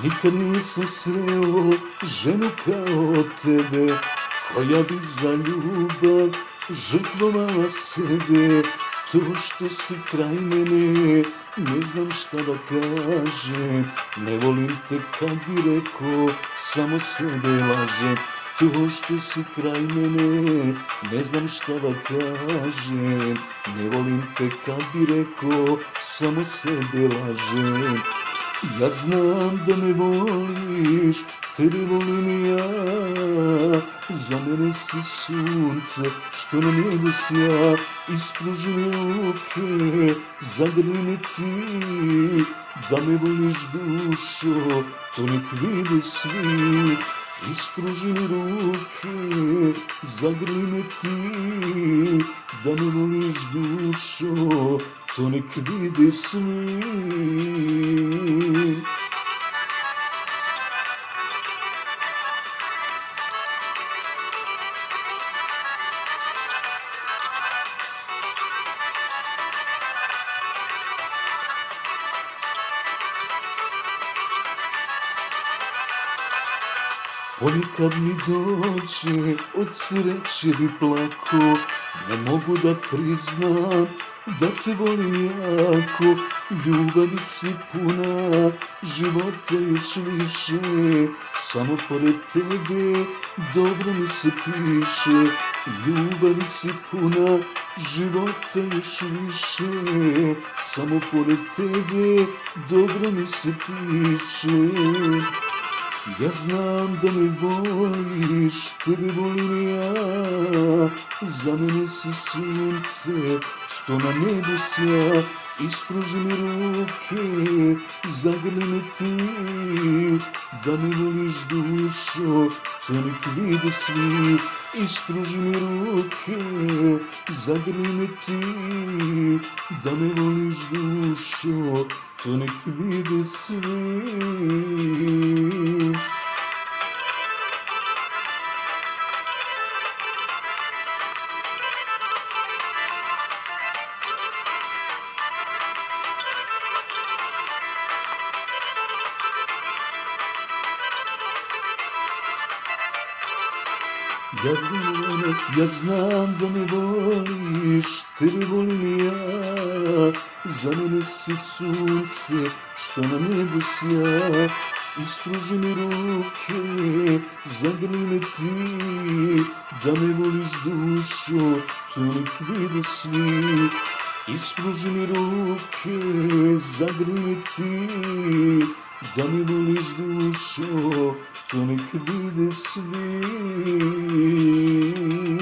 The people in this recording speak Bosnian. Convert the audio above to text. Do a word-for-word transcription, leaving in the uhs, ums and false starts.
Nikad nisam sreo ženu kao tebe, koja bi za ljubav žrtvovala sebe. To što si kraj mene, ne znam šta da kažem. Ne volim te kad bi rekao, samo sebe lažem. To što si kraj mene, ne znam šta da kažem. Ne volim te kad bi rekao, samo sebe lažem. Ja znam da me voliš, tebe volim ja. Za mene si sunce što na nebu sja. Ispruži mi ruke, zagrli me ti. Da me voliš dušo, to nek vide svi. Ispruži mi ruke, zagrli me ti. Da me voliš dušo, to nek vide svi. Ponekad mi dođe, od sreće bi plako. Ne mogu da priznam da te volim jako. Ljubavi si puna, života još više. Samo pored tebe dobro mi se piše. Ljubavi si puna, života još više. Samo pored tebe dobro mi se piše. Ja znam da me voliš, tebe volim ja. Za mene si sunce što na nebu sja. Ispruži mi ruke, zagrli me ti. Da me voliš dušo, to nek vide svi. Ispruži mi ruke, zagrli me ti. Da me voliš dušo, to nek vide svi. Ja znam, ja znam da me voliš, tebe volim ja. Za mene si sunce što na nebu sja. Ispruži mi ruke, zagrli me ti. Da me voliš dušo, to nek vide svi. Ispruži mi ruke, zagrli me ti. Da me voliš dušo, to nek vide svi.